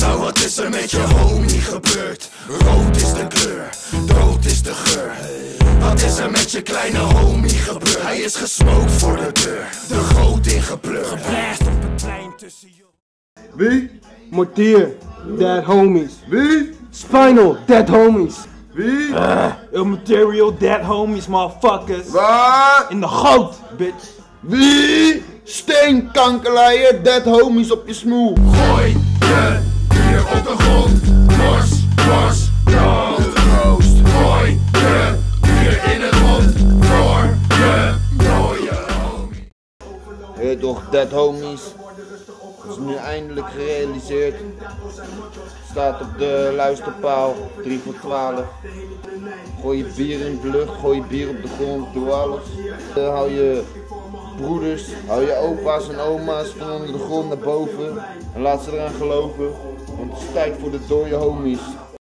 Nou wat is er met je homie gebeurd? Rood is de kleur, dood is de geur. Wat is er met je kleine homie gebeurd? Hij is gesmoked voor de deur, de goot ingepleurd. Geblast op het plein tussen je. Wie? Mortier, dead homies. Wie? Spinal, dead homies. Wie? Immaterial, dead homies, motherfuckers. Waar? In de goot, bitch. Wie? Steenkankerleier, dead homies op je smoel. Gooi je bier op de grond, mors, mors, dood. Roost, gooi je bier in het rond voor je mooie homie. Je weet toch, dead homies. Dat is nu eindelijk gerealiseerd. Staat op de luisterpaal, 3 voor 12. Gooi je bier in de lucht, gooi je bier op de grond, doe alles. Hou je broeders, hou je opa's en oma's van onder de grond naar boven. En laat ze eraan geloven, want het is tijd voor de dode homies.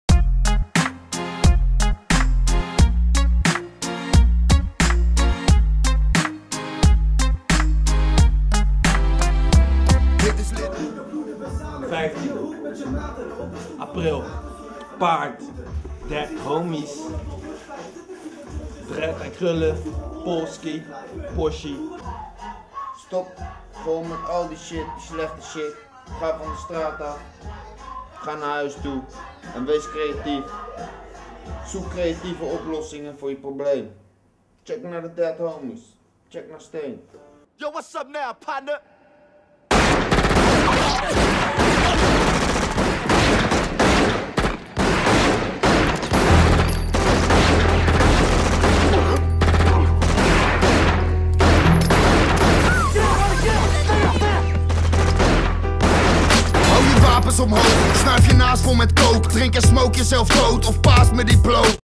Dit is lit. 15 april. Paard. Dead homies. Dread en krullen. Polski. Porsche. Stop gewoon met al die shit, die slechte shit. Ga van de straat af. Ga naar huis toe. En wees creatief. Zoek creatieve oplossingen voor je probleem. Check naar de dead homies. Check naar Steen. Yo, what's up now, partner? Omhoog, snuif je naast vol met kook. Drink en smoke jezelf dood of paas me die bloot.